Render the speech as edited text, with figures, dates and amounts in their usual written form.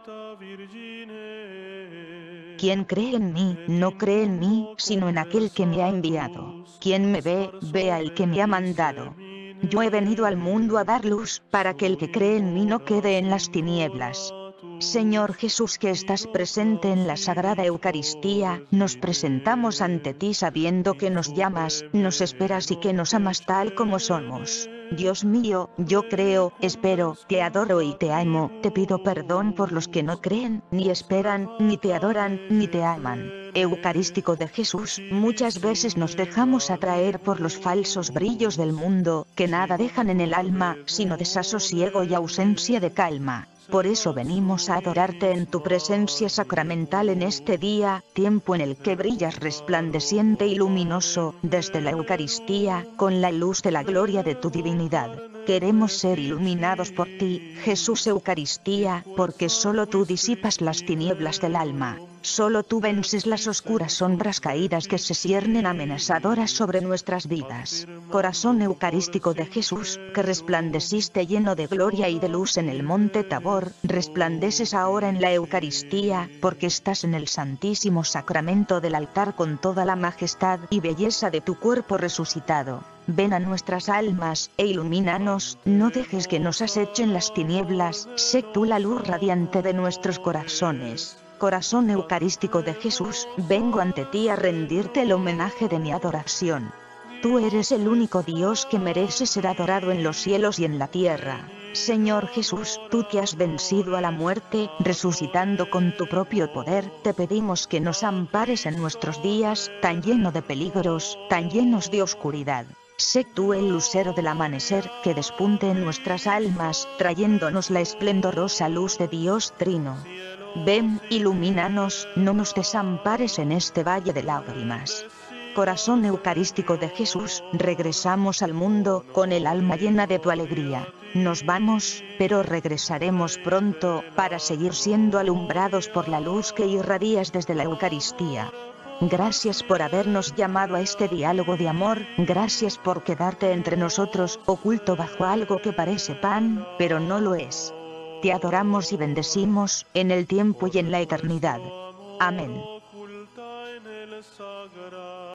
Quien cree en mí, no cree en mí, sino en aquel que me ha enviado. Quien me ve, ve al que me ha mandado. Yo he venido al mundo a dar luz, para que el que cree en mí no quede en las tinieblas. Señor Jesús, que estás presente en la Sagrada Eucaristía, nos presentamos ante ti sabiendo que nos llamas, nos esperas y que nos amas tal como somos. Dios mío, yo creo, espero, te adoro y te amo, te pido perdón por los que no creen, ni esperan, ni te adoran, ni te aman. Eucarístico de Jesús, muchas veces nos dejamos atraer por los falsos brillos del mundo, que nada dejan en el alma, sino desasosiego y ausencia de calma. Por eso venimos a adorarte en tu presencia sacramental en este día, tiempo en el que brillas resplandeciente y luminoso, desde la Eucaristía, con la luz de la gloria de tu divinidad. Queremos ser iluminados por ti, Jesús Eucaristía, porque solo tú disipas las tinieblas del alma. Solo tú vences las oscuras sombras caídas que se ciernen amenazadoras sobre nuestras vidas. Corazón Eucarístico de Jesús, que resplandeciste lleno de gloria y de luz en el monte Tabor, resplandeces ahora en la Eucaristía, porque estás en el Santísimo Sacramento del altar con toda la majestad y belleza de tu cuerpo resucitado. Ven a nuestras almas, e ilumínanos, no dejes que nos acechen las tinieblas, sé tú la luz radiante de nuestros corazones. Corazón Eucarístico de Jesús, vengo ante ti a rendirte el homenaje de mi adoración. Tú eres el único Dios que merece ser adorado en los cielos y en la tierra. Señor Jesús, tú que has vencido a la muerte, resucitando con tu propio poder, te pedimos que nos ampares en nuestros días, tan llenos de peligros, tan llenos de oscuridad. Sé tú el lucero del amanecer, que despunte en nuestras almas, trayéndonos la esplendorosa luz de Dios Trino. Ven, ilumínanos, no nos desampares en este valle de lágrimas. Corazón Eucarístico de Jesús, regresamos al mundo, con el alma llena de tu alegría. Nos vamos, pero regresaremos pronto, para seguir siendo alumbrados por la luz que irradias desde la Eucaristía. Gracias por habernos llamado a este diálogo de amor, gracias por quedarte entre nosotros, oculto bajo algo que parece pan, pero no lo es. Te adoramos y bendecimos, en el tiempo y en la eternidad. Amén.